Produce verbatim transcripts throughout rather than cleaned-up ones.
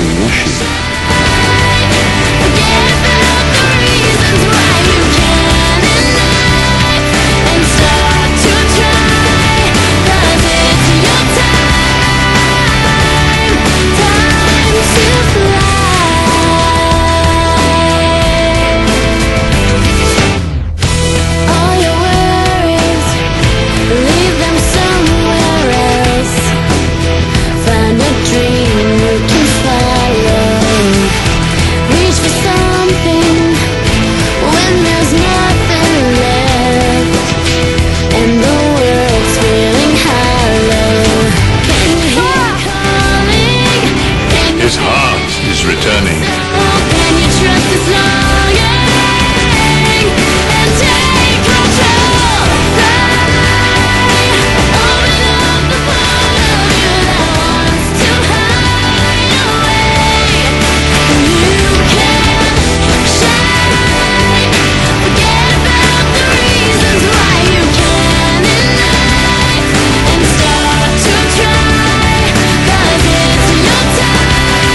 worry, is she? His heart is returning. Can you trust this longing and take control? Open up the part of you that wants to hide away. You can shine. Forget about the reasons why you can't ignite and start to try. 'Cause it's your time.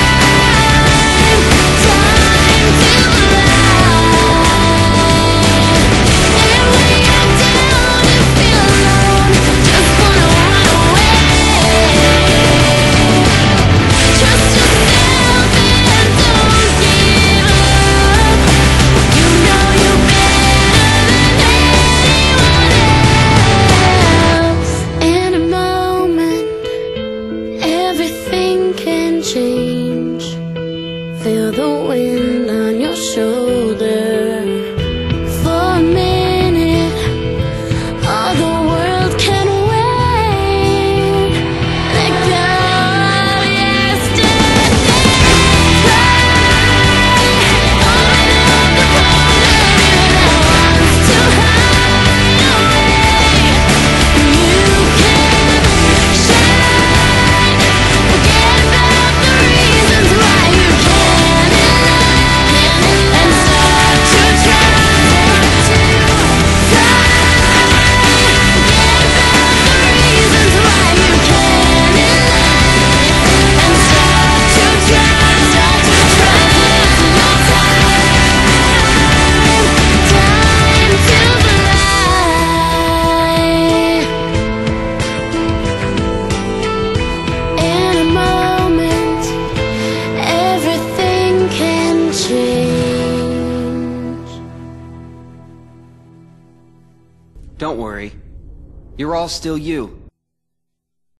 Change. Feel the wind on your shoulder. For a minute, all the world can wait. Let go of yesterday. Open up the part of you that wants to hide away. You can shine. Forget about the reasons why you can't ignite and start to try. Forget about the reasons why you can't ignite and start to try. Start to try. It's your time, time to fly. In a moment, everything can change. Don't worry. You're all still you.